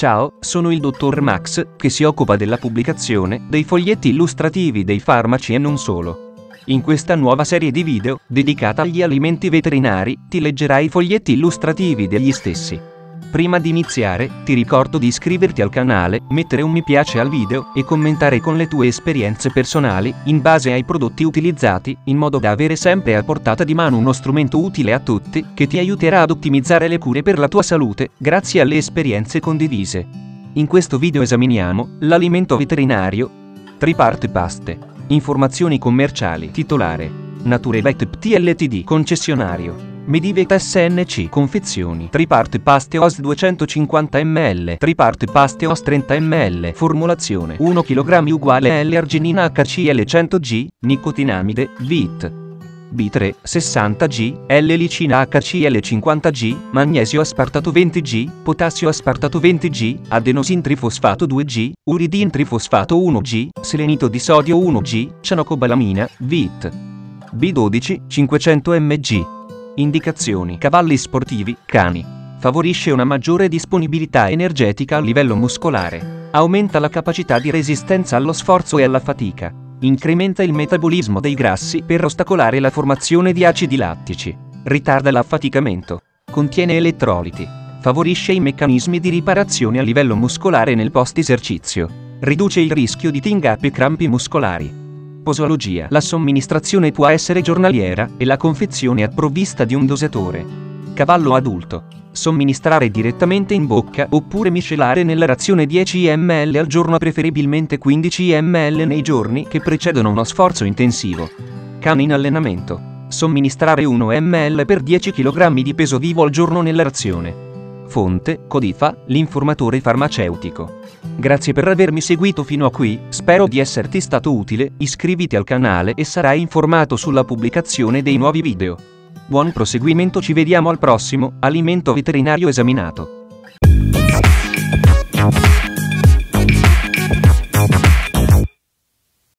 Ciao, sono il dottor Max, che si occupa della pubblicazione dei foglietti illustrativi dei farmaci e non solo. In questa nuova serie di video, dedicata agli alimenti veterinari, ti leggerai i foglietti illustrativi degli stessi. Prima di iniziare, ti ricordo di iscriverti al canale, mettere un mi piace al video e commentare con le tue esperienze personali, in base ai prodotti utilizzati, in modo da avere sempre a portata di mano uno strumento utile a tutti, che ti aiuterà ad ottimizzare le cure per la tua salute, grazie alle esperienze condivise. In questo video esaminiamo l'alimento veterinario Tripart Paste. Informazioni commerciali. Titolare: Naturevet Pty Ltd. Concessionario: Medivet SNC. Confezioni: Tripart Paste OS 250 ml, Tripart Paste OS 30 ml. Formulazione: 1 kg uguale L-arginina HCl 100 g, nicotinamide, VIT B3 60 g, L-licina HCl 50 g, magnesio aspartato 20 g, potassio aspartato 20 g, adenosin trifosfato 2 g, uridin trifosfato 1 g, selenito di sodio 1 g, cianocobalamina, VIT B12 500 mg. Indicazioni: cavalli sportivi, cani. Favorisce una maggiore disponibilità energetica a livello muscolare. Aumenta la capacità di resistenza allo sforzo e alla fatica. Incrementa il metabolismo dei grassi per ostacolare la formazione di acidi lattici. Ritarda l'affaticamento. Contiene elettroliti. Favorisce i meccanismi di riparazione a livello muscolare nel post-esercizio. Riduce il rischio di ting-up e crampi muscolari. Posologia: la somministrazione può essere giornaliera e la confezione è provvista di un dosatore. Cavallo adulto: somministrare direttamente in bocca oppure miscelare nella razione 10 ml al giorno, preferibilmente 15 ml nei giorni che precedono uno sforzo intensivo. Cane in allenamento: somministrare 1 ml per 10 kg di peso vivo al giorno nella razione. Fonte: Codifa, l'informatore farmaceutico. Grazie per avermi seguito fino a qui, spero di esserti stato utile, iscriviti al canale e sarai informato sulla pubblicazione dei nuovi video. Buon proseguimento, ci vediamo al prossimo alimento veterinario esaminato.